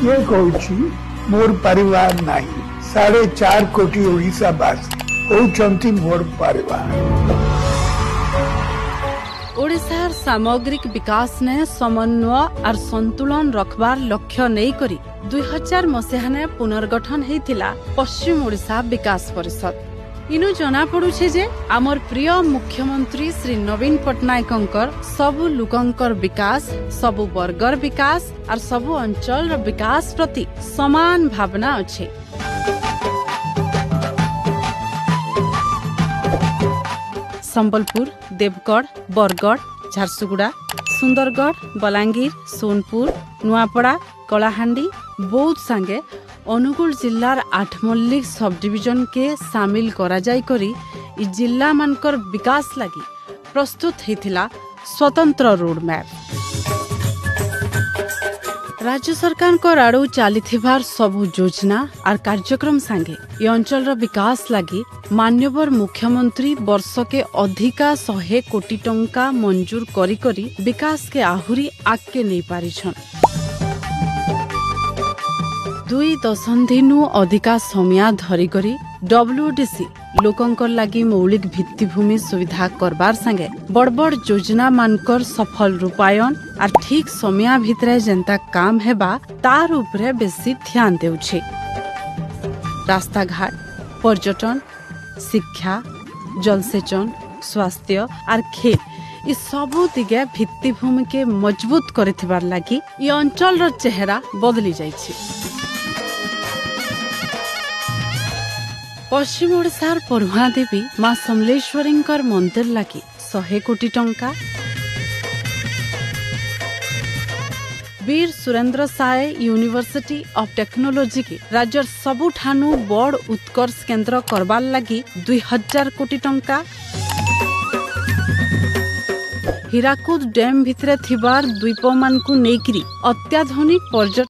ये कहूँ मोर परिवार नहीं 4.5 कोटी ओडिशावासी होउचंती मोर परिवार। ओडिशार सामग्रिक विकास ने समन्वय और संतुलन रखबार लक्ष्य नहीं करी 2000 मसीहा ने पुनर्गठन हेतिला पश्चिम ओडिशा विकास परिषद। इनु जना पड़ुछे जे आमर प्रिय मुख्यमंत्री श्री नवीन पट्टनायकंकर सबु लोकंकर विकास, सबु वर्गर विकास और सबु अंचल विकास प्रति समान भावना अच्छे। संबलपुर, देवगढ़, बरगढ़, झारसुगुड़ा, सुंदरगढ़, बलांगीर, सोनपुर, नुआपड़ा, कलाहांडी, बौद्ध संगे अनुगुल जिल्लार 8 मल्लिक सब डिविजन के शामिल करा जाय करी इ जिल्ला मानकर विकास लगी प्रस्तुत हेतिला स्वतंत्र रोड मैप। राज्य सरकार को आड़ू चलीथिबार सबु योजना और कार्यक्रम संगे ये अंचल विकास लगी मान्यवर मुख्यमंत्री वर्ष के अधिका 100 कोटी टंका मंजूर करी करी विकास के आहुरी आगे नहीं पारिछन। 2 दशंधिनु अधिका समय धरी करी WDC लोकंकर लगी मौलिक भित्तिभूमि सुविधा करबार संगे बड़ बड़ योजना मानकर सफल रूपायन और ठीक समय भितरे जेंता काम हेबा तार उपरे बेसी ध्यान देउछे। रास्ता घाट, पर्यटन, शिक्षा, जलसेचन, स्वास्थ्य और खेल इस सबु दिगे भित्तिभूमि के मजबूत करथिबार लगी ये अंचल रो चेहरा बदली जाइछे। पश्चिम ओडिशार परुहा देवी माँ समलेश्वरींकर मंदिर लगी 100 कोटी टंका, Veer Surendra Sai university of technology की राज्यर सबुठानु बड़ उत्कर्ष केंद्र करबार लगी 2000 कोटी टंका, हीराकुद डैम भितरे थिबार द्वीप मानकु नेकरी अत्याधुनिक पर्यटन